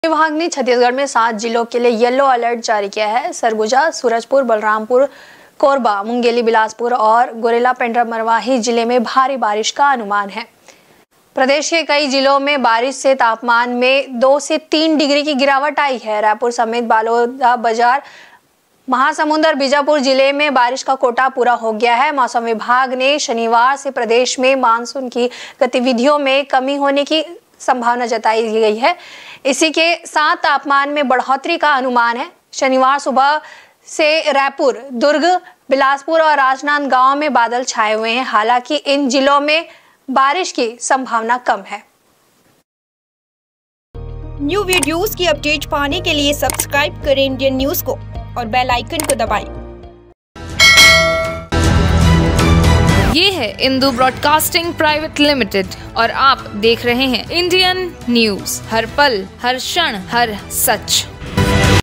विभाग ने छत्तीसगढ़ में 7 जिलों के लिए येलो अलर्ट जारी किया है। सरगुजा, सूरजपुर, बलरामपुर, कोरबा, मुंगेली, बिलासपुर और गुरेला पेंड्रा मरवाही जिले में भारी बारिश का अनुमान है। प्रदेश के कई जिलों में बारिश से तापमान में 2 से 3 डिग्री की गिरावट आई है। रायपुर समेत बलौदाबाजार, महासमुंद और बीजापुर जिले में बारिश का कोटा पूरा हो गया है। मौसम विभाग ने शनिवार से प्रदेश में मानसून की गतिविधियों में कमी होने की संभावना जताई गई है। इसी के साथ तापमान में बढ़ोतरी का अनुमान है। शनिवार सुबह से रायपुर, दुर्ग, बिलासपुर और राजनांदगांव में बादल छाए हुए हैं। हालांकि इन जिलों में बारिश की संभावना कम है। न्यू वीडियोस की अपडेट पाने के लिए सब्सक्राइब करें इंडियन न्यूज को और बेल आइकन को दबाएं। ये है इंदू ब्रॉडकास्टिंग प्राइवेट लिमिटेड और आप देख रहे हैं इंडियन न्यूज, हर पल, हर क्षण, हर सच।